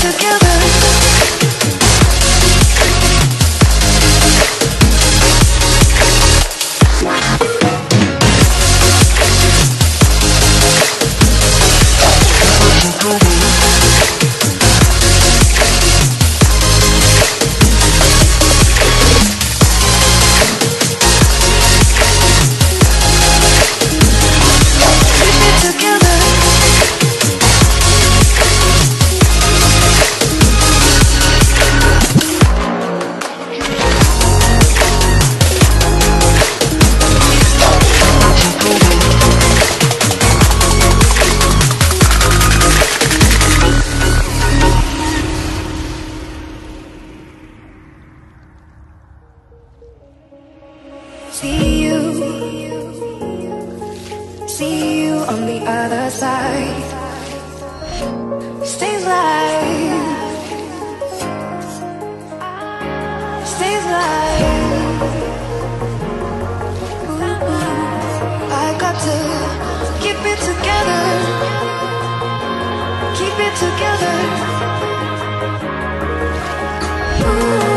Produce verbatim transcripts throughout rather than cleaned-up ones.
See you, see you on the other side. Stays light, stays light. Ooh, I got to keep it together, keep it together. Ooh.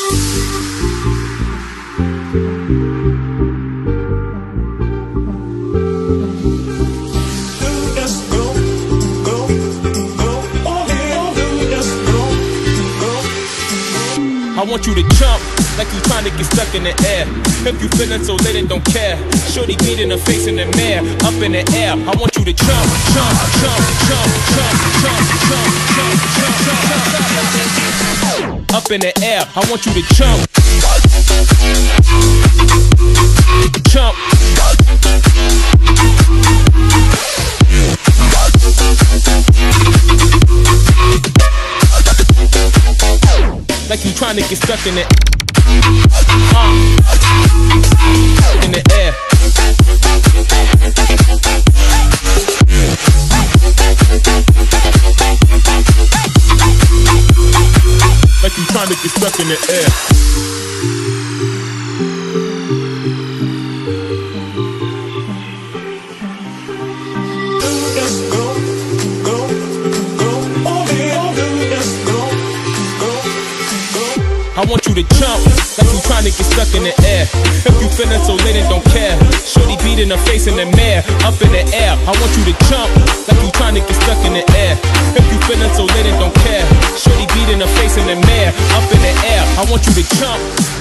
I want you to jump like you trying to get stuck in the air. If you feeling so lit and don't care, shorty beat in the face in the mirror, up in the air. I want you to jump, jump, jump, jump, jump, jump, jump, jump, jump, jump, up in the air. I want you to jump, jump. Like you trying to get stuck in it, uh, in the air. Like you trying to get stuck in the air. I want you to jump like you trying to get stuck in the air. If you feeling so lit and don't care, shorty beat in the face in the mirror, up in the air. I want you to jump like you trying to get stuck in the air. If you feeling so lit and don't care, shorty beat in the face in the mirror, up in the air. I want you to jump